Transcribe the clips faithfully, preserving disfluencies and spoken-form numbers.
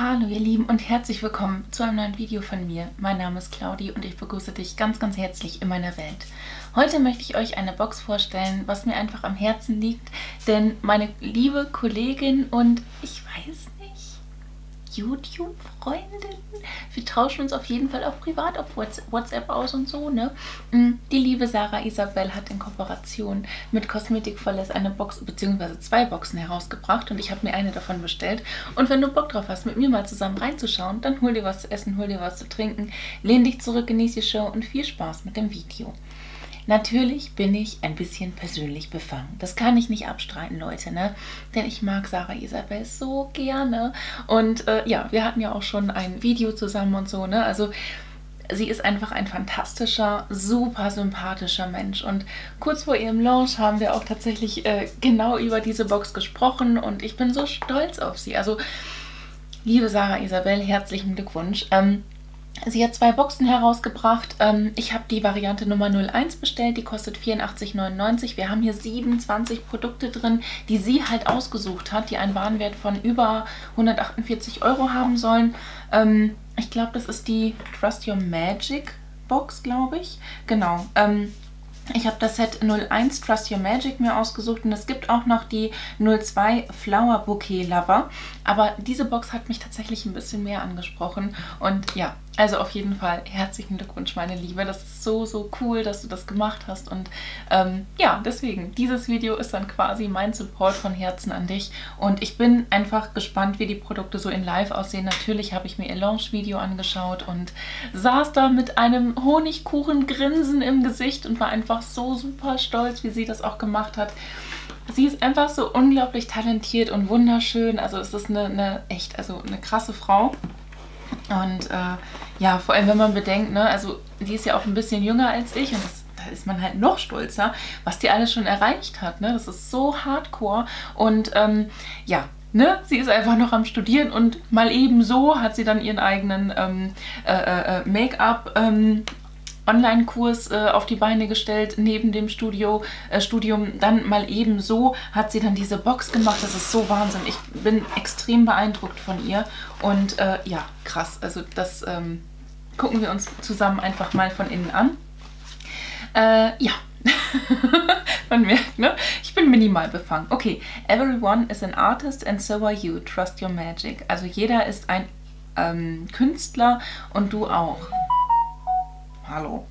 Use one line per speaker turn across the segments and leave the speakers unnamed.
Hallo ihr Lieben und herzlich willkommen zu einem neuen Video von mir. Mein Name ist Claudi und ich begrüße dich ganz, ganz herzlich in meiner Welt. Heute möchte ich euch eine Box vorstellen, was mir einfach am Herzen liegt, denn meine liebe Kollegin und ich weiß nicht, YouTube-Freundin, wir tauschen uns auf jeden Fall auch privat auf WhatsApp aus und so, ne? Die liebe Sarah Isabel hat in Kooperation mit Cosmetic for Less eine Box bzw. zwei Boxen herausgebracht und ich habe mir eine davon bestellt. Und wenn du Bock drauf hast, mit mir mal zusammen reinzuschauen, dann hol dir was zu essen, hol dir was zu trinken, lehn dich zurück, genieß die Show und viel Spaß mit dem Video. Natürlich bin ich ein bisschen persönlich befangen. Das kann ich nicht abstreiten, Leute, ne? Denn ich mag Sarah Isabel so gerne. Und äh, ja, wir hatten ja auch schon ein Video zusammen und so, ne? Also sie ist einfach ein fantastischer, super sympathischer Mensch. Und kurz vor ihrem Launch haben wir auch tatsächlich äh, genau über diese Box gesprochen. Und ich bin so stolz auf sie. Also, liebe Sarah Isabel, herzlichen Glückwunsch. Ähm, Sie hat zwei Boxen herausgebracht. Ich habe die Variante Nummer null eins bestellt, die kostet vierundachtzig neunundneunzig. Wir haben hier siebenundzwanzig Produkte drin, die sie halt ausgesucht hat, die einen Warenwert von über hundertachtundvierzig Euro haben sollen. Ich glaube, das ist die Trust Your Magic Box, glaube ich. Genau. Ich habe das Set null eins Trust Your Magic mir ausgesucht und es gibt auch noch die null zwei Flower Bouquet Lover. Aber diese Box hat mich tatsächlich ein bisschen mehr angesprochen und ja, also auf jeden Fall herzlichen Glückwunsch, meine Liebe. Das ist so, so cool, dass du das gemacht hast und ähm, ja, deswegen, dieses Video ist dann quasi mein Support von Herzen an dich und ich bin einfach gespannt, wie die Produkte so in live aussehen. Natürlich habe ich mir ihr Launch-Video angeschaut und saß da mit einem Honigkuchen-Grinsen im Gesicht und war einfach so super stolz, wie sie das auch gemacht hat. Sie ist einfach so unglaublich talentiert und wunderschön. Also es ist eine, eine echt, also eine krasse Frau. Und äh, ja, vor allem wenn man bedenkt, ne, also die ist ja auch ein bisschen jünger als ich und das, da ist man halt noch stolzer, was die alles schon erreicht hat. Ne? Das ist so hardcore und ähm, ja, ne, sie ist einfach noch am Studieren und mal eben so hat sie dann ihren eigenen ähm, äh, äh, Make-up ähm, Online-Kurs äh, auf die Beine gestellt, neben dem Studio, äh, Studium. Dann mal eben so hat sie dann diese Box gemacht. Das ist so Wahnsinn. Ich bin extrem beeindruckt von ihr. Und äh, ja, krass. Also das ähm, gucken wir uns zusammen einfach mal von innen an. Äh, ja. Man merkt, ne? Ich bin minimal befangen. Okay. Everyone is an artist and so are you. Trust your magic. Also jeder ist ein ähm, Künstler und du auch. Hallo.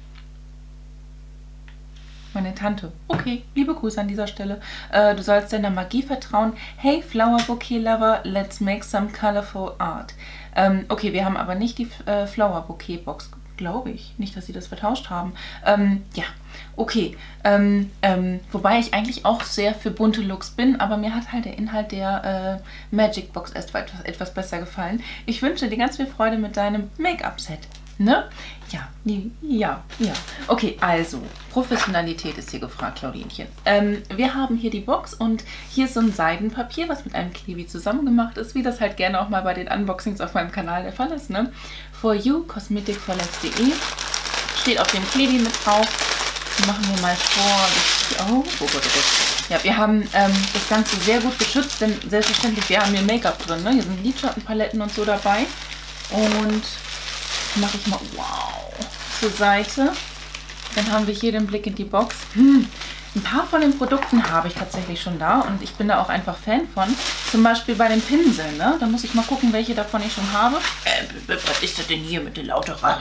Meine Tante. Okay, liebe Grüße an dieser Stelle. Äh, du sollst deiner Magie vertrauen. Hey, Flower Bouquet Lover, let's make some colorful art. Ähm, okay, wir haben aber nicht die äh, Flower Bouquet Box, glaube ich. Nicht, dass sie das vertauscht haben. Ähm, ja, okay. Ähm, ähm, wobei ich eigentlich auch sehr für bunte Looks bin, aber mir hat halt der Inhalt der äh, Magic Box erst etwas, etwas besser gefallen. Ich wünsche dir ganz viel Freude mit deinem Make-up-Set. Ne? Ja, ja, ja. Okay, also, Professionalität ist hier gefragt, Claudinchen. Ähm, wir haben hier die Box und hier ist so ein Seidenpapier, was mit einem Klebi zusammen gemacht ist, wie das halt gerne auch mal bei den Unboxings auf meinem Kanal der Fall ist, ne? For you, cosmetic for less punkt de. Steht auf dem Klebi mit drauf. Machen wir mal vor. Oh, oh Gott, oh Gott. Ja, wir haben ähm, das Ganze sehr gut geschützt, denn selbstverständlich, wir haben hier Make-up drin, ne? Hier sind Lidschattenpaletten und so dabei. Und mache ich mal, wow, zur Seite. Dann haben wir hier den Blick in die Box. Hm, ein paar von den Produkten habe ich tatsächlich schon da und ich bin da auch einfach Fan von. Zum Beispiel bei den Pinseln, ne? Da muss ich mal gucken, welche davon ich schon habe. Äh, was ist das denn hier mit den Lauterer?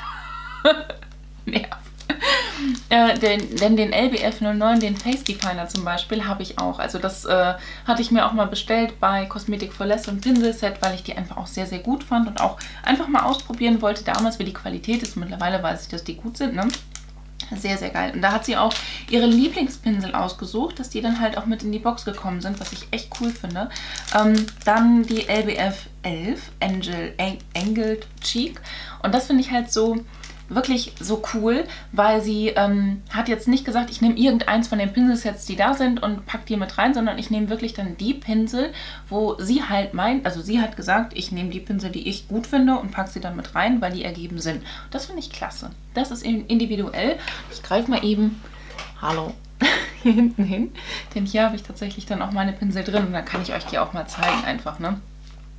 Nerv. Äh, den, denn den L B F null neun, den Face Definer zum Beispiel, habe ich auch. Also das äh, hatte ich mir auch mal bestellt bei Cosmetic for Less und Pinselset, weil ich die einfach auch sehr, sehr gut fand und auch einfach mal ausprobieren wollte damals, wie die Qualität ist. Mittlerweile weiß ich, dass die gut sind, ne? Sehr, sehr geil. Und da hat sie auch ihre Lieblingspinsel ausgesucht, dass die dann halt auch mit in die Box gekommen sind, was ich echt cool finde. Ähm, dann die L B F elf, Angel, Angled Cheek. Und das finde ich halt so wirklich so cool, weil sie ähm, hat jetzt nicht gesagt, ich nehme irgendeins von den Pinselsets, die da sind und pack die mit rein, sondern ich nehme wirklich dann die Pinsel, wo sie halt meint, also sie hat gesagt, ich nehme die Pinsel, die ich gut finde und pack sie dann mit rein, weil die ergeben Sinn. Das finde ich klasse. Das ist individuell. Ich greife mal eben, hallo, hier hinten hin, denn hier habe ich tatsächlich dann auch meine Pinsel drin und dann kann ich euch die auch mal zeigen einfach, ne?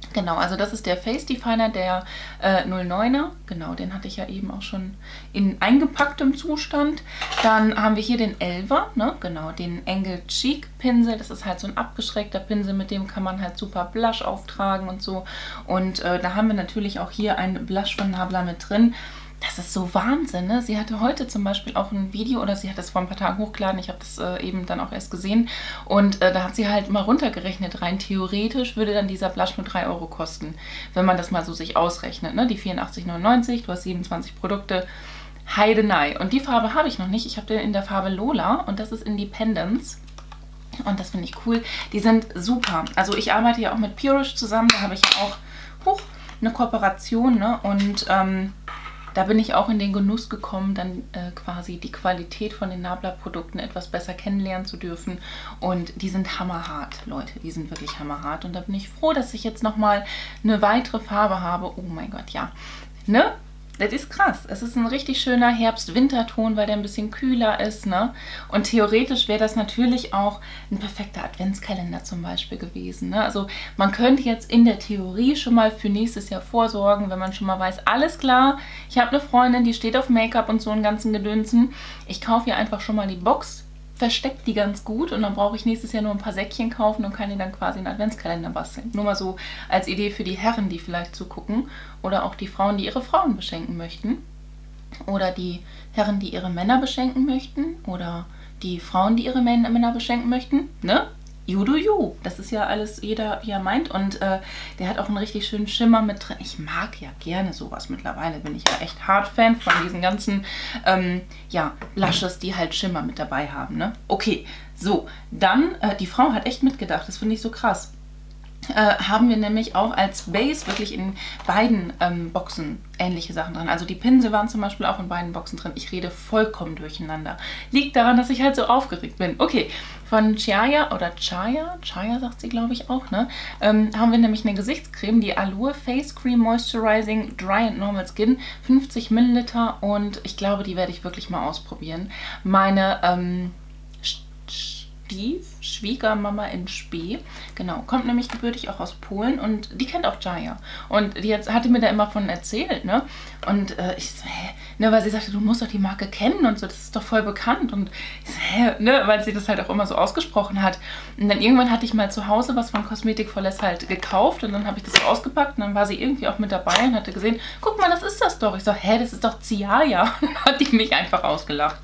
Genau, also das ist der Face Definer, der äh, null neuner. Genau, den hatte ich ja eben auch schon in eingepacktem Zustand. Dann haben wir hier den elfer, ne? Genau, den Angle Cheek Pinsel. Das ist halt so ein abgeschrägter Pinsel, mit dem kann man halt super Blush auftragen und so. Und äh, da haben wir natürlich auch hier einen Blush von Nabla mit drin. Das ist so Wahnsinn, ne? Sie hatte heute zum Beispiel auch ein Video, oder sie hat das vor ein paar Tagen hochgeladen, ich habe das äh, eben dann auch erst gesehen, und äh, da hat sie halt mal runtergerechnet, rein theoretisch würde dann dieser Blush nur drei Euro kosten, wenn man das mal so sich ausrechnet, ne? Die vierundachtzig neunundneunzig, du hast siebenundzwanzig Produkte, Heidenei. Und die Farbe habe ich noch nicht, ich habe den in der Farbe Lola und das ist Independence. Und das finde ich cool. Die sind super. Also ich arbeite ja auch mit Purish zusammen, da habe ich ja auch hoch eine Kooperation, ne? Und ähm, da bin ich auch in den Genuss gekommen, dann äh, quasi die Qualität von den Nabla-Produkten etwas besser kennenlernen zu dürfen. Und die sind hammerhart, Leute. Die sind wirklich hammerhart. Und da bin ich froh, dass ich jetzt nochmal eine weitere Farbe habe. Oh mein Gott, ja. Ne? Das ist krass. Es ist ein richtig schöner Herbst-Winterton, weil der ein bisschen kühler ist, ne? Und theoretisch wäre das natürlich auch ein perfekter Adventskalender zum Beispiel gewesen, ne? Also man könnte jetzt in der Theorie schon mal für nächstes Jahr vorsorgen, wenn man schon mal weiß, alles klar, ich habe eine Freundin, die steht auf Make-up und so einen ganzen Gedönsen. Ich kaufe ihr einfach schon mal die Box, versteckt die ganz gut und dann brauche ich nächstes Jahr nur ein paar Säckchen kaufen und kann die dann quasi einen Adventskalender basteln. Nur mal so als Idee für die Herren, die vielleicht zugucken, oder auch die Frauen, die ihre Frauen beschenken möchten, oder die Herren, die ihre Männer beschenken möchten, oder die Frauen, die ihre Männer beschenken möchten, ne? You do you. Das ist ja alles jeder, wie er meint. Und äh, der hat auch einen richtig schönen Schimmer mit drin. Ich mag ja gerne sowas. Mittlerweile bin ich ja echt hart Fan von diesen ganzen ähm, ja, Blushes, die halt Schimmer mit dabei haben. Ne? Okay, so. Dann, äh, die Frau hat echt mitgedacht. Das finde ich so krass. Äh, haben wir nämlich auch als Base wirklich in beiden ähm, Boxen ähnliche Sachen drin. Also die Pinsel waren zum Beispiel auch in beiden Boxen drin. Ich rede vollkommen durcheinander. Liegt daran, dass ich halt so aufgeregt bin. Okay, von Chaya oder Chaya, Chaya sagt sie glaube ich auch, ne? Ähm, haben wir nämlich eine Gesichtscreme, die Allure Face Cream Moisturizing Dry and Normal Skin, fünfzig Milliliter, und ich glaube, die werde ich wirklich mal ausprobieren. Meine ähm, Stief, Schwiegermama in Spee, genau, kommt nämlich gebürtig auch aus Polen und die kennt auch Chaya. Und die jetzt, hatte mir da immer von erzählt, ne? Und äh, ich so, hä? Ne, weil sie sagte, du musst doch die Marke kennen und so, das ist doch voll bekannt. Und ich so, hä? Ne, weil sie das halt auch immer so ausgesprochen hat. Und dann irgendwann hatte ich mal zu Hause was von Cosmetic for Less halt gekauft und dann habe ich das so ausgepackt und dann war sie irgendwie auch mit dabei und hatte gesehen, guck mal, das ist das doch. Ich so, hä, das ist doch Ciaya. Und dann hat die mich einfach ausgelacht.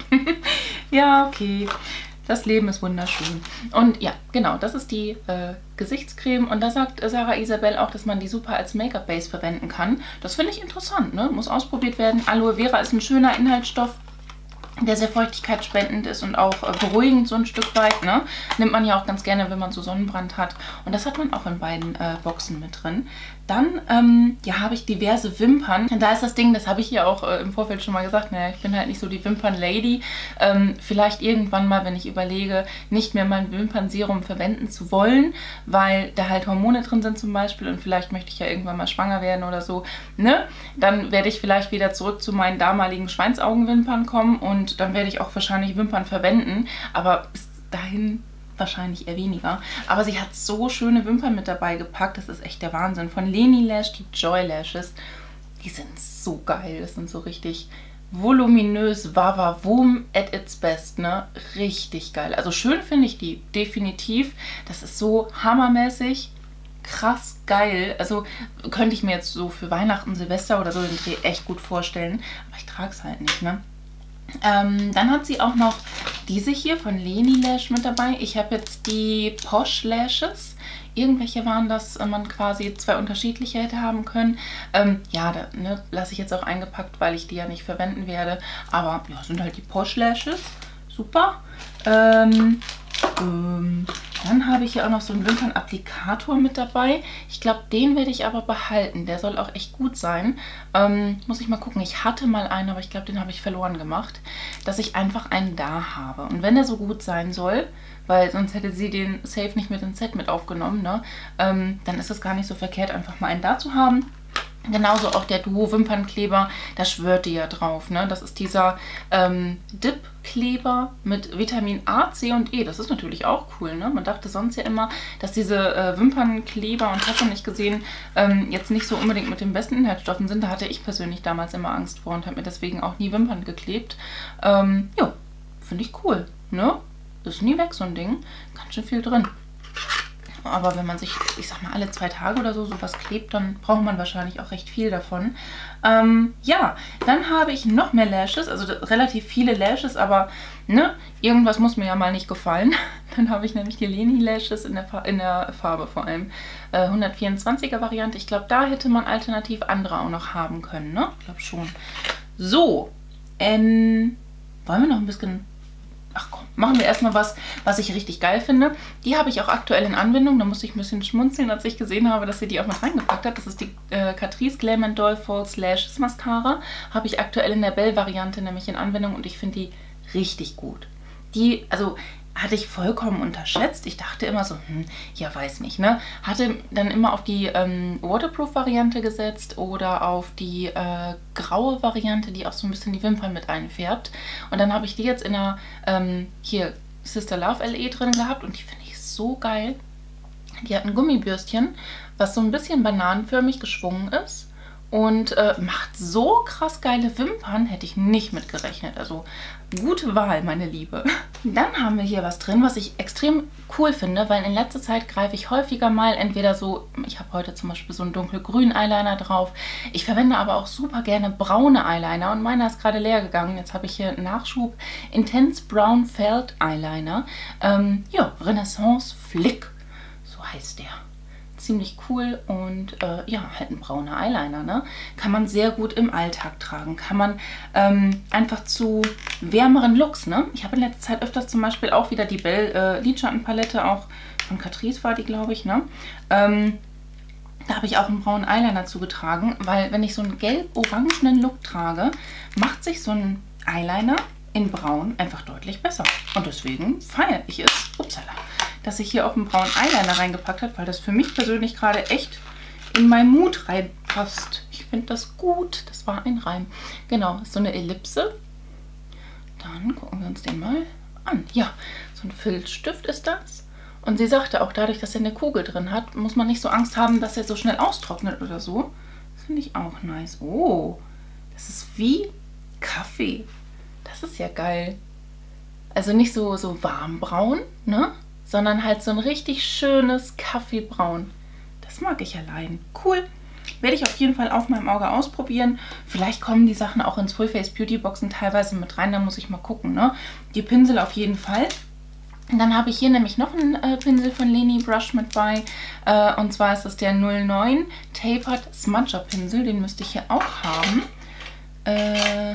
Ja, okay. Das Leben ist wunderschön. Und ja, genau, das ist die äh, Gesichtscreme. Und da sagt Sarah Isabel auch, dass man die super als Make-up-Base verwenden kann. Das finde ich interessant, ne? Muss ausprobiert werden. Aloe Vera ist ein schöner Inhaltsstoff, der sehr feuchtigkeitsspendend ist und auch äh, beruhigend so ein Stück weit, ne? Nimmt man ja auch ganz gerne, wenn man so Sonnenbrand hat. Und das hat man auch in beiden äh, Boxen mit drin. Dann ähm, ja, habe ich diverse Wimpern. Da ist das Ding, das habe ich hier auch äh, im Vorfeld schon mal gesagt, naja, ich bin halt nicht so die Wimpern-Lady. Ähm, vielleicht irgendwann mal, wenn ich überlege, nicht mehr mein Wimpernserum verwenden zu wollen, weil da halt Hormone drin sind zum Beispiel und vielleicht möchte ich ja irgendwann mal schwanger werden oder so, ne? Dann werde ich vielleicht wieder zurück zu meinen damaligen Schweinsaugenwimpern kommen und dann werde ich auch wahrscheinlich Wimpern verwenden, aber bis dahin wahrscheinlich eher weniger. Aber sie hat so schöne Wimpern mit dabei gepackt. Das ist echt der Wahnsinn. Von Leni Lash, die Joy Lashes. Die sind so geil. Das sind so richtig voluminös, Wawawum at its best, ne? Richtig geil. Also schön finde ich die definitiv. Das ist so hammermäßig. Krass geil. Also könnte ich mir jetzt so für Weihnachten, Silvester oder so den Dreh echt gut vorstellen. Aber ich trage es halt nicht, ne? Ähm, dann hat sie auch noch diese hier von Leni Lash mit dabei. Ich habe jetzt die Posh Lashes. Irgendwelche waren das, man quasi zwei unterschiedliche hätte haben können. Ähm, ja, da ne, lasse ich jetzt auch eingepackt, weil ich die ja nicht verwenden werde. Aber ja, sind halt die Posh Lashes. Super. Ähm, ähm, dann habe ich hier auch noch so einen Wimpernapplikator mit dabei. Ich glaube, den werde ich aber behalten. Der soll auch echt gut sein. Ähm, muss ich mal gucken. Ich hatte mal einen, aber ich glaube, den habe ich verloren gemacht. Dass ich einfach einen da habe. Und wenn der so gut sein soll, weil sonst hätte sie den safe nicht mit ins Set mit aufgenommen, ne? Ähm, dann ist es gar nicht so verkehrt, einfach mal einen da zu haben. Genauso auch der Duo Wimpernkleber, da schwört die ja drauf, ne? Das ist dieser ähm, Dip-Kleber mit Vitamin A, C und E. Das ist natürlich auch cool, ne? Man dachte sonst ja immer, dass diese äh, Wimpernkleber und hast du nicht gesehen, ähm, jetzt nicht so unbedingt mit den besten Inhaltsstoffen sind. Da hatte ich persönlich damals immer Angst vor und habe mir deswegen auch nie Wimpern geklebt. Ähm, ja, finde ich cool, ne? Ist nie weg, so ein Ding. Ganz schön viel drin. Aber wenn man sich, ich sag mal, alle zwei Tage oder so sowas klebt, dann braucht man wahrscheinlich auch recht viel davon. Ähm, ja, dann habe ich noch mehr Lashes, also relativ viele Lashes, aber ne, irgendwas muss mir ja mal nicht gefallen. Dann habe ich nämlich die Leni Lashes in der, Fa in der Farbe vor allem. Äh, hundertvierundzwanziger Variante. Ich glaube, da hätte man alternativ andere auch noch haben können, ne? Ich glaube schon. So, ähm, wollen wir noch ein bisschen... Ach komm, machen wir erstmal was, was ich richtig geil finde. Die habe ich auch aktuell in Anwendung. Da musste ich ein bisschen schmunzeln, als ich gesehen habe, dass sie die auch mit reingepackt hat. Das ist die äh, Catrice Glam and Doll False Lashes Mascara. Habe ich aktuell in der Bell-Variante nämlich in Anwendung und ich finde die richtig gut. Die, also... hatte ich vollkommen unterschätzt. Ich dachte immer so, hm, ja, weiß nicht, ne? Hatte dann immer auf die ähm, Waterproof-Variante gesetzt oder auf die äh, graue Variante, die auch so ein bisschen die Wimpern mit einfärbt. Und dann habe ich die jetzt in der, ähm, hier, Sister Love L E drin gehabt und die finde ich so geil. Die hat ein Gummibürstchen, was so ein bisschen bananenförmig geschwungen ist. Und äh, macht so krass geile Wimpern, hätte ich nicht mit gerechnet. Also gute Wahl, meine Liebe. Dann haben wir hier was drin, was ich extrem cool finde, weil in letzter Zeit greife ich häufiger mal entweder so, ich habe heute zum Beispiel so einen dunkelgrünen Eyeliner drauf. Ich verwende aber auch super gerne braune Eyeliner und meiner ist gerade leer gegangen. Jetzt habe ich hier einen Nachschub Intense Brown Felt Eyeliner. Ähm, ja, Renaissance Flick, so heißt der. Ziemlich cool und äh, ja, halt ein brauner Eyeliner, ne? Kann man sehr gut im Alltag tragen. Kann man ähm, einfach zu wärmeren Looks, ne? Ich habe in letzter Zeit öfters zum Beispiel auch wieder die Bell äh, Lidschattenpalette, auch von Catrice war die, glaube ich, ne? Ähm, da habe ich auch einen braunen Eyeliner zugetragen, weil wenn ich so einen gelb-orangenen Look trage, macht sich so ein Eyeliner in braun einfach deutlich besser. Und deswegen feiere ich es. Upsala. Dass ich hier auch einen braunen Eyeliner reingepackt habe, weil das für mich persönlich gerade echt in meinen Mut reinpasst. Ich finde das gut. Das war ein Reim. Genau, ist so eine Ellipse. Dann gucken wir uns den mal an. Ja, so ein Filzstift ist das. Und sie sagte auch, dadurch, dass er eine Kugel drin hat, muss man nicht so Angst haben, dass er so schnell austrocknet oder so. Das finde ich auch nice. Oh, das ist wie Kaffee. Das ist ja geil. Also nicht so, so warmbraun, ne? Sondern halt so ein richtig schönes Kaffeebraun. Das mag ich allein. Cool. Werde ich auf jeden Fall auf meinem Auge ausprobieren. Vielleicht kommen die Sachen auch ins Full Face Beauty Boxen teilweise mit rein. Da muss ich mal gucken, ne? Die Pinsel auf jeden Fall. Und dann habe ich hier nämlich noch einen äh, Pinsel von Leni Brush mit bei. Äh, und zwar ist das der null neun Tapered Smudger Pinsel. Den müsste ich hier auch haben. Äh,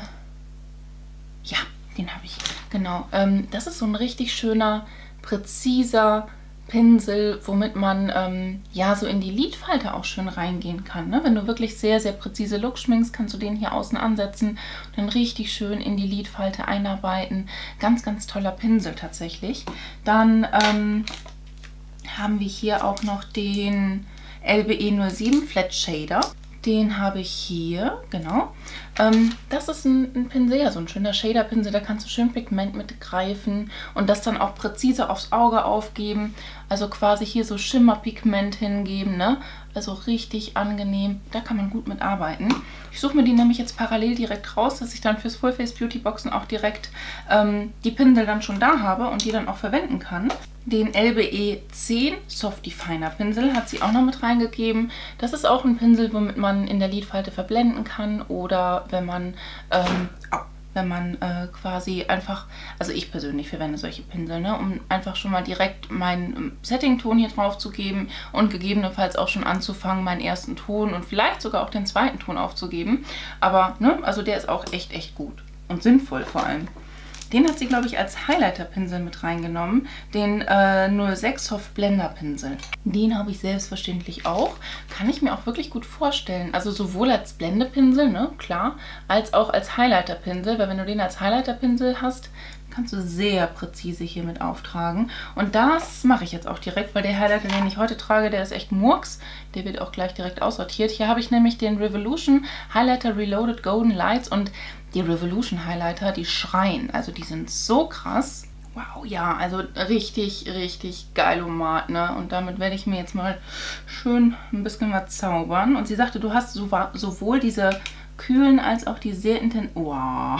ja, den habe ich. Genau. Ähm, das ist so ein richtig schöner, präziser Pinsel, womit man ähm, ja so in die Lidfalte auch schön reingehen kann. Ne? Wenn du wirklich sehr, sehr präzise Looks schminkst, kannst du den hier außen ansetzen und dann richtig schön in die Lidfalte einarbeiten. Ganz, ganz toller Pinsel tatsächlich. Dann ähm, haben wir hier auch noch den L B E null sieben Flat Shader. Den habe ich hier, genau. Ähm, das ist ein, ein Pinsel, ja, so ein schöner Shader-Pinsel, da kannst du schön Pigment mitgreifen und das dann auch präzise aufs Auge aufgeben. Also quasi hier so Schimmerpigment hingeben, ne? Also richtig angenehm, da kann man gut mit arbeiten. Ich suche mir die nämlich jetzt parallel direkt raus, dass ich dann fürs Full Face Beauty Boxen auch direkt ähm, die Pinsel dann schon da habe und die dann auch verwenden kann. Den L B E zehn Soft Definer Pinsel hat sie auch noch mit reingegeben. Das ist auch ein Pinsel, womit man in der Lidfalte verblenden kann oder wenn man, ähm, wenn man äh, quasi einfach, also ich persönlich verwende solche Pinsel, ne, um einfach schon mal direkt meinen Setting-Ton hier drauf zu geben und gegebenenfalls auch schon anzufangen, meinen ersten Ton und vielleicht sogar auch den zweiten Ton aufzugeben. Aber, ne, also der ist auch echt, echt gut und sinnvoll vor allem. Den hat sie, glaube ich, als Highlighter-Pinsel mit reingenommen. Den äh, null sechs Soft Blender Pinsel. Den habe ich selbstverständlich auch. Kann ich mir auch wirklich gut vorstellen. Also sowohl als Blendepinsel, ne, klar, als auch als Highlighter-Pinsel. Weil wenn du den als Highlighter-Pinsel hast, kannst du sehr präzise hiermit auftragen. Und das mache ich jetzt auch direkt, weil der Highlighter, den ich heute trage, der ist echt Murks. Der wird auch gleich direkt aussortiert. Hier habe ich nämlich den Revolution Highlighter Reloaded Golden Lights und die Revolution Highlighter, die schreien. Also die sind so krass. Wow, ja, also richtig, richtig geilomat, ne? Und damit werde ich mir jetzt mal schön ein bisschen was zaubern. Und sie sagte, du hast so, sowohl diese kühlen als auch die sehr intensiven... Wow.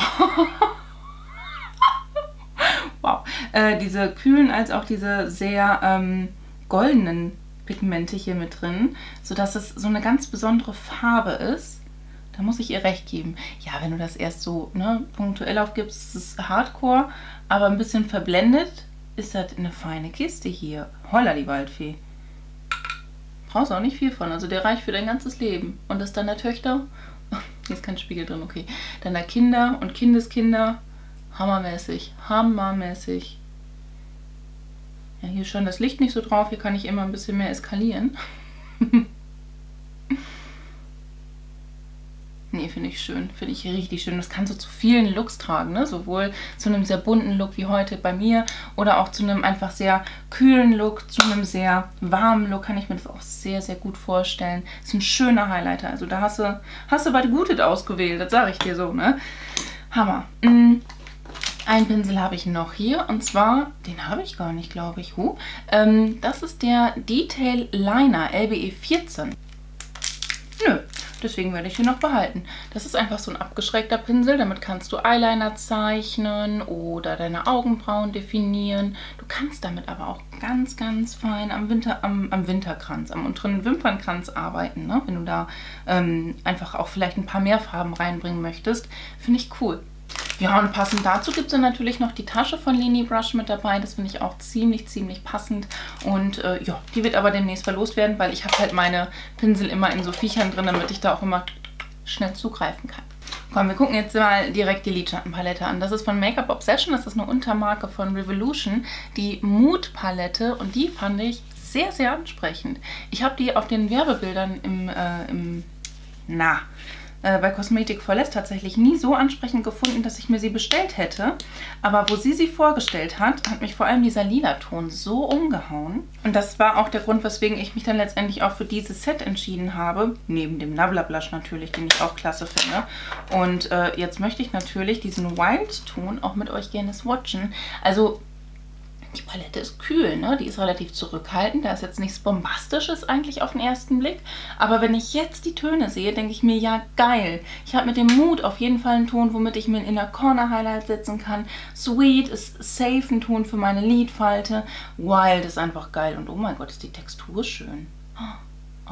Wow. Äh, diese kühlen als auch diese sehr ähm, goldenen Pigmente hier mit drin, sodass es so eine ganz besondere Farbe ist. Da muss ich ihr recht geben. Ja, wenn du das erst so ne, punktuell aufgibst, ist es Hardcore, aber ein bisschen verblendet ist das eine feine Kiste hier. Holla die Waldfee. Brauchst auch nicht viel von, also der reicht für dein ganzes Leben. Und das deiner Töchter, hier ist kein Spiegel drin, okay, deiner Kinder und Kindeskinder, hammermäßig, hammermäßig. Ja, hier scheint das Licht nicht so drauf, hier kann ich immer ein bisschen mehr eskalieren. Nee, finde ich schön. Finde ich richtig schön. Das kannst du zu vielen Looks tragen, ne? Sowohl zu einem sehr bunten Look wie heute bei mir oder auch zu einem einfach sehr kühlen Look, zu einem sehr warmen Look kann ich mir das auch sehr, sehr gut vorstellen. Das ist ein schöner Highlighter. Also da hast du, hast du bei Gutet ausgewählt, das sage ich dir so, ne? Hammer. Mm. Einen Pinsel habe ich noch hier und zwar, den habe ich gar nicht, glaube ich. Huh. Ähm, das ist der Detail Liner L B E vierzehn. Nö. Deswegen werde ich ihn noch behalten. Das ist einfach so ein abgeschrägter Pinsel. Damit kannst du Eyeliner zeichnen oder deine Augenbrauen definieren. Du kannst damit aber auch ganz, ganz fein am, Winter, am, am Winterkranz, am unteren Wimpernkranz arbeiten. Ne? Wenn du da ähm, einfach auch vielleicht ein paar mehr Farben reinbringen möchtest. Finde ich cool. Ja, und passend dazu gibt es dann natürlich noch die Tasche von Leni Brush mit dabei. Das finde ich auch ziemlich, ziemlich passend. Und äh, ja, die wird aber demnächst verlost werden, weil ich habe halt meine Pinsel immer in so Viechern drin, damit ich da auch immer schnell zugreifen kann. Komm, wir gucken jetzt mal direkt die Lidschattenpalette an. Das ist von Makeup Obsession, das ist eine Untermarke von Revolution, die Mood Palette. Und die fand ich sehr, sehr ansprechend. Ich habe die auf den Werbebildern im, äh, im na... bei Cosmetic for Less tatsächlich nie so ansprechend gefunden, dass ich mir sie bestellt hätte. Aber wo sie sie vorgestellt hat, hat mich vor allem dieser lila Ton so umgehauen. Und das war auch der Grund, weswegen ich mich dann letztendlich auch für dieses Set entschieden habe. Neben dem Nabla Blush natürlich, den ich auch klasse finde. Und äh, jetzt möchte ich natürlich diesen Wild-Ton auch mit euch gerne swatchen. Also... die Palette ist kühl, ne? Die ist relativ zurückhaltend. Da ist jetzt nichts Bombastisches eigentlich auf den ersten Blick. Aber wenn ich jetzt die Töne sehe, denke ich mir, ja geil. Ich habe mit dem Mood auf jeden Fall einen Ton, womit ich mir einen Inner Corner Highlight setzen kann. Sweet ist safe ein Ton für meine Lidfalte. Wild ist einfach geil. Und oh mein Gott, ist die Textur schön. Oh,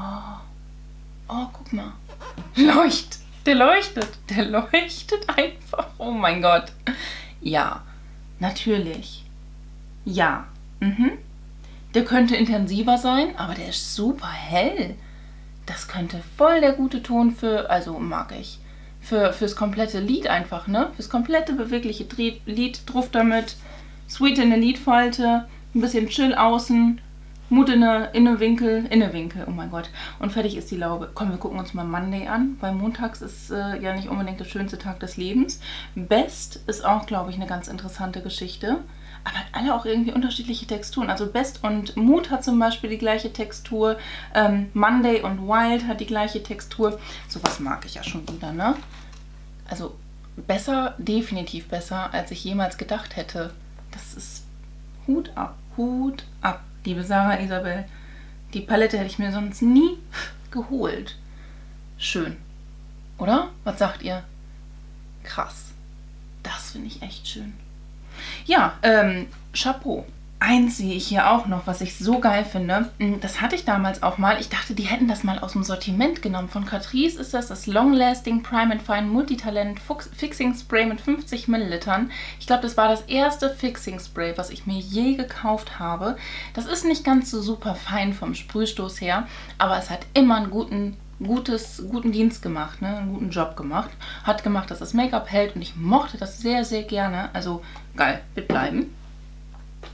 oh guck mal. Leuchtet. Der leuchtet. Der leuchtet einfach. Oh mein Gott. Ja, natürlich. Ja, mhm. Der könnte intensiver sein, aber der ist super hell. Das könnte voll der gute Ton für, also mag ich, für, fürs komplette Lid einfach, ne? Fürs komplette bewegliche Lid, drauf damit, sweet in der Lidfalte, ein bisschen chill außen, Mut in der Innenwinkel, Innenwinkel, oh mein Gott. Und fertig ist die Laube. Komm, wir gucken uns mal Monday an, weil montags ist äh, ja nicht unbedingt der schönste Tag des Lebens. Best ist auch, glaube ich, eine ganz interessante Geschichte. Aber alle auch irgendwie unterschiedliche Texturen. Also Best und Mood hat zum Beispiel die gleiche Textur. Ähm, Monday und Wild hat die gleiche Textur. Sowas mag ich ja schon wieder, ne? Also besser, definitiv besser, als ich jemals gedacht hätte. Das ist Hut ab, Hut ab, liebe Sarah Isabel. Die Palette hätte ich mir sonst nie geholt. Schön, oder? Was sagt ihr? Krass. Das finde ich echt schön. Ja, ähm, Chapeau. Eins sehe ich hier auch noch, was ich so geil finde. Das hatte ich damals auch mal. Ich dachte, die hätten das mal aus dem Sortiment genommen. Von Catrice ist das das Long Lasting Prime and Fine Multitalent Fixing Spray mit fünfzig Millilitern. Ich glaube, das war das erste Fixing Spray, was ich mir je gekauft habe. Das ist nicht ganz so super fein vom Sprühstoß her, aber es hat immer einen guten Gutes, guten Dienst gemacht, ne? Einen guten Job gemacht. Hat gemacht, dass das Make-up hält und ich mochte das sehr, sehr gerne. Also geil, wird bleiben.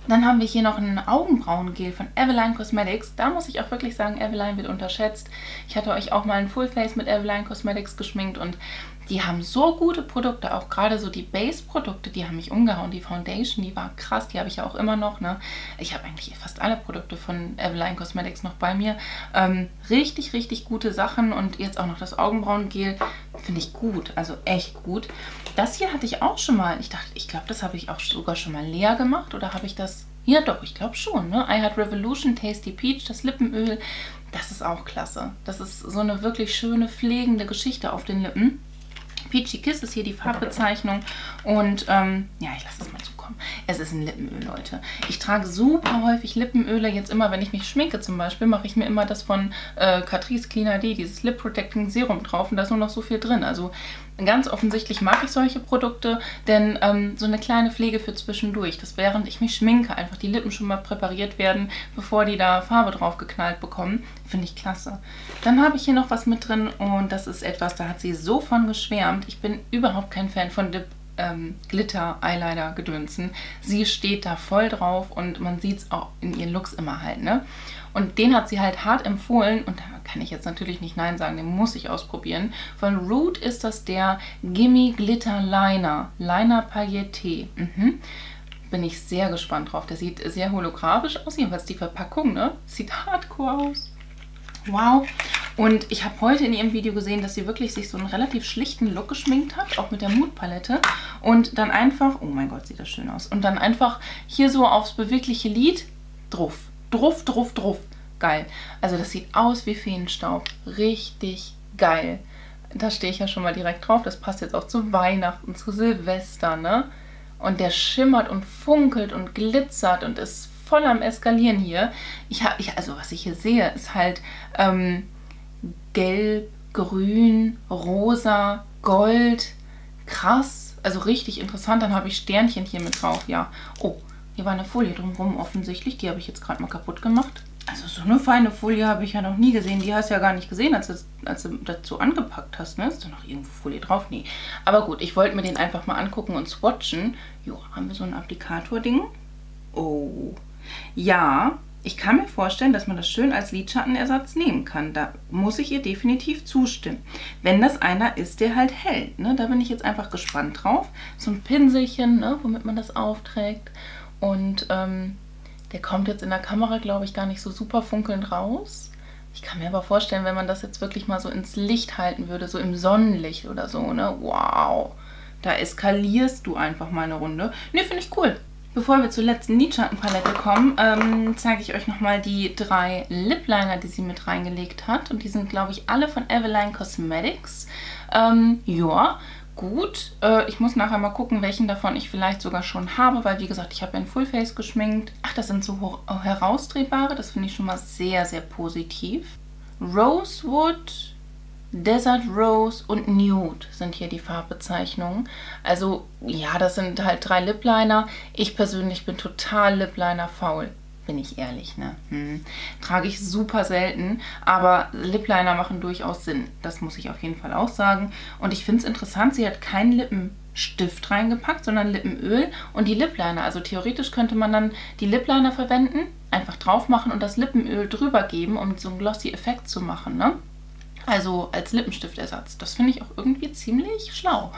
Dann haben wir hier noch ein Augenbrauengel von Eveline Cosmetics. Da muss ich auch wirklich sagen, Eveline wird unterschätzt. Ich hatte euch auch mal ein Fullface mit Eveline Cosmetics geschminkt und die haben so gute Produkte, auch gerade so die Base-Produkte, die haben mich umgehauen. Die Foundation, die war krass, die habe ich ja auch immer noch, ne? Ich habe eigentlich fast alle Produkte von Eveline Cosmetics noch bei mir. Ähm, richtig, richtig gute Sachen und jetzt auch noch das Augenbrauengel, finde ich gut, also echt gut. Das hier hatte ich auch schon mal, ich dachte, ich glaube, das habe ich auch sogar schon mal leer gemacht oder habe ich das, ja doch, ich glaube schon, ne? I Had Revolution Tasty Peach, das Lippenöl, das ist auch klasse. Das ist so eine wirklich schöne, pflegende Geschichte auf den Lippen. Peachy Kiss ist hier die Farbbezeichnung und ähm, ja, ich lasse es mal zukommen. Es ist ein Lippenöl, Leute. Ich trage super häufig Lippenöle. Jetzt immer, wenn ich mich schminke zum Beispiel, mache ich mir immer das von äh, Catrice Clean I D, dieses Lip Protecting Serum drauf und da ist nur noch so viel drin. Also ganz offensichtlich mag ich solche Produkte, denn ähm, so eine kleine Pflege für zwischendurch, dass während ich mich schminke, einfach die Lippen schon mal präpariert werden, bevor die da Farbe drauf geknallt bekommen, finde ich klasse. Dann habe ich hier noch was mit drin und das ist etwas, da hat sie so von geschwärmt. Ich bin überhaupt kein Fan von Dip ähm, Glitter Eyeliner gedönsen. Sie steht da voll drauf und man sieht es auch in ihren Looks immer halt, ne? Und den hat sie halt hart empfohlen und da kann ich jetzt natürlich nicht Nein sagen, den muss ich ausprobieren. Von Root ist das der Gimme Glitter Liner, Liner Pailleté. Mhm. Bin ich sehr gespannt drauf. Der sieht sehr holographisch aus, jedenfalls die Verpackung, ne? Sieht hardcore aus. Wow. Und ich habe heute in ihrem Video gesehen, dass sie wirklich sich so einen relativ schlichten Look geschminkt hat, auch mit der Mood-Palette. Und dann einfach, oh mein Gott, sieht das schön aus. Und dann einfach hier so aufs bewegliche Lid drauf. Druff, druff, druff. Geil. Also das sieht aus wie Feenstaub. Richtig geil. Da stehe ich ja schon mal direkt drauf. Das passt jetzt auch zu Weihnachten, zu Silvester, ne? Und der schimmert und funkelt und glitzert und ist voll am Eskalieren hier. Ich habe, ich, also was ich hier sehe, ist halt ähm, gelb, grün, rosa, gold. Krass. Also richtig interessant. Dann habe ich Sternchen hier mit drauf. Ja. Oh. Hier war eine Folie drumherum offensichtlich. Die habe ich jetzt gerade mal kaputt gemacht. Also so eine feine Folie habe ich ja noch nie gesehen. Die hast du ja gar nicht gesehen, als du, als du dazu angepackt hast. Ne? Ist da noch irgendwo Folie drauf? Nee. Aber gut, ich wollte mir den einfach mal angucken und swatchen. Jo, haben wir so ein Applikator-Ding? Oh. Ja, ich kann mir vorstellen, dass man das schön als Lidschattenersatz nehmen kann. Da muss ich ihr definitiv zustimmen. Wenn das einer ist, der halt hält. Ne? Da bin ich jetzt einfach gespannt drauf. So ein Pinselchen, ne? Womit man das aufträgt. Und ähm, der kommt jetzt in der Kamera, glaube ich, gar nicht so super funkelnd raus. Ich kann mir aber vorstellen, wenn man das jetzt wirklich mal so ins Licht halten würde, so im Sonnenlicht oder so, ne? Wow, da eskalierst du einfach mal eine Runde. Ne, finde ich cool. Bevor wir zur letzten Lidschattenpalette kommen, ähm, zeige ich euch nochmal die drei Lip Liner, die sie mit reingelegt hat. Und die sind, glaube ich, alle von Eveline Cosmetics. Ähm, ja. Gut, äh, ich muss nachher mal gucken, welchen davon ich vielleicht sogar schon habe, weil wie gesagt, ich habe ja ein Fullface geschminkt. Ach, das sind so herausdrehbare, das finde ich schon mal sehr, sehr positiv. Rosewood, Desert Rose und Nude sind hier die Farbbezeichnungen. Also ja, das sind halt drei Lip Liner. Ich persönlich bin total Lip Liner faul. Bin ich ehrlich, ne? Hm. Trage ich super selten, aber Lip Liner machen durchaus Sinn. Das muss ich auf jeden Fall auch sagen. Und ich finde es interessant, sie hat keinen Lippenstift reingepackt, sondern Lippenöl und die Lip Liner. Also theoretisch könnte man dann die Lip Liner verwenden, einfach drauf machen und das Lippenöl drüber geben, um so einen glossy Effekt zu machen, ne? Also als Lippenstiftersatz. Das finde ich auch irgendwie ziemlich schlau.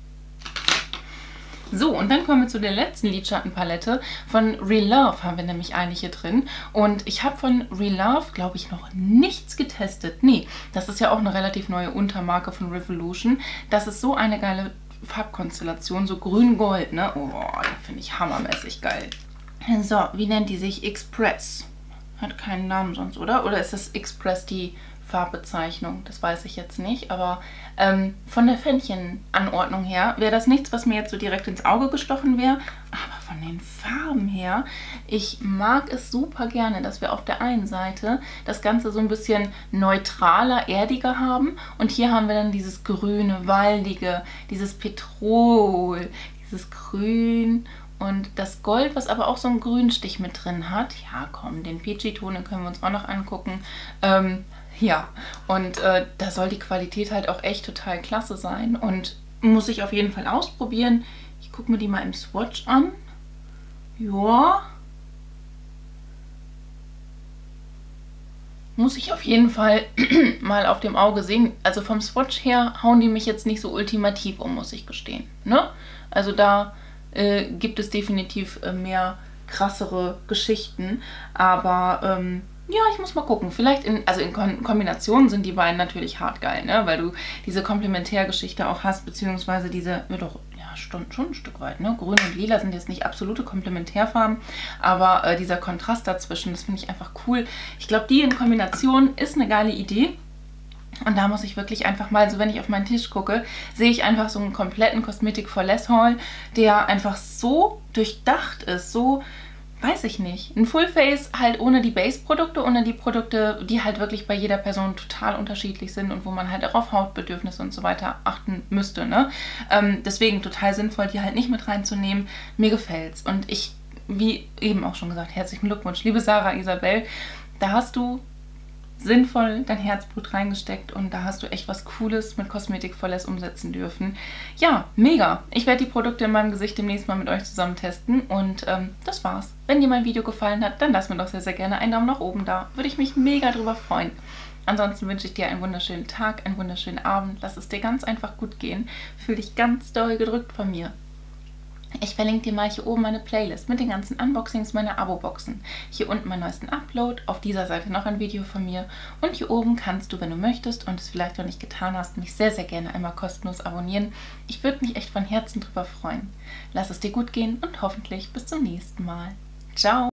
So, und dann kommen wir zu der letzten Lidschattenpalette. Von Real Love haben wir nämlich eine hier drin. Und ich habe von Real Love, glaube ich, noch nichts getestet. Nee, das ist ja auch eine relativ neue Untermarke von Revolution. Das ist so eine geile Farbkonstellation, so grün-gold, ne? Oh, die finde ich hammermäßig geil. So, wie nennt die sich? Express. Hat keinen Namen sonst, oder? Oder ist das Express die Farbbezeichnung? Das weiß ich jetzt nicht, aber ähm, von der Fändchenanordnung her wäre das nichts, was mir jetzt so direkt ins Auge gestochen wäre, aber von den Farben her, ich mag es super gerne, dass wir auf der einen Seite das Ganze so ein bisschen neutraler, erdiger haben und hier haben wir dann dieses grüne, waldige, dieses Petrol, dieses Grün und das Gold, was aber auch so einen Grünstich mit drin hat. Ja, komm, den Peachy-Ton, den können wir uns auch noch angucken. Ähm, Ja, und äh, da soll die Qualität halt auch echt total klasse sein und muss ich auf jeden Fall ausprobieren. Ich gucke mir die mal im Swatch an. Ja, muss ich auf jeden Fall mal auf dem Auge sehen. Also vom Swatch her hauen die mich jetzt nicht so ultimativ um, muss ich gestehen. Ne? Also da äh, gibt es definitiv äh, mehr krassere Geschichten. Aber ähm, ja, ich muss mal gucken. Vielleicht in, also in Kon Kombination sind die beiden natürlich hart geil, ne? Weil du diese Komplementärgeschichte auch hast, beziehungsweise diese, ja doch, ja, schon, schon ein Stück weit, ne? Grün und Lila sind jetzt nicht absolute Komplementärfarben, aber äh, dieser Kontrast dazwischen, das finde ich einfach cool. Ich glaube, die in Kombination ist eine geile Idee. Und da muss ich wirklich einfach mal, so wenn ich auf meinen Tisch gucke, sehe ich einfach so einen kompletten Cosmetic for Less Haul, der einfach so durchdacht ist, so, weiß ich nicht. Ein Fullface halt ohne die Base-Produkte, ohne die Produkte, die halt wirklich bei jeder Person total unterschiedlich sind und wo man halt auch auf Hautbedürfnisse und so weiter achten müsste, ne? Ähm, deswegen total sinnvoll, die halt nicht mit reinzunehmen. Mir gefällt's. Und ich, wie eben auch schon gesagt, herzlichen Glückwunsch, liebe Sarah Isabel. Da hast du sinnvoll dein Herzblut reingesteckt und da hast du echt was Cooles mit Cosmetic for Less umsetzen dürfen. Ja, mega! Ich werde die Produkte in meinem Gesicht demnächst mal mit euch zusammen testen und ähm, das war's. Wenn dir mein Video gefallen hat, dann lass mir doch sehr, sehr gerne einen Daumen nach oben da. Würde ich mich mega drüber freuen. Ansonsten wünsche ich dir einen wunderschönen Tag, einen wunderschönen Abend. Lass es dir ganz einfach gut gehen. Fühl dich ganz doll gedrückt von mir. Ich verlinke dir mal hier oben meine Playlist mit den ganzen Unboxings meiner Abo-Boxen. Hier unten meinen neuesten Upload, auf dieser Seite noch ein Video von mir und hier oben kannst du, wenn du möchtest und es vielleicht noch nicht getan hast, mich sehr, sehr gerne einmal kostenlos abonnieren. Ich würde mich echt von Herzen drüber freuen. Lass es dir gut gehen und hoffentlich bis zum nächsten Mal. Ciao!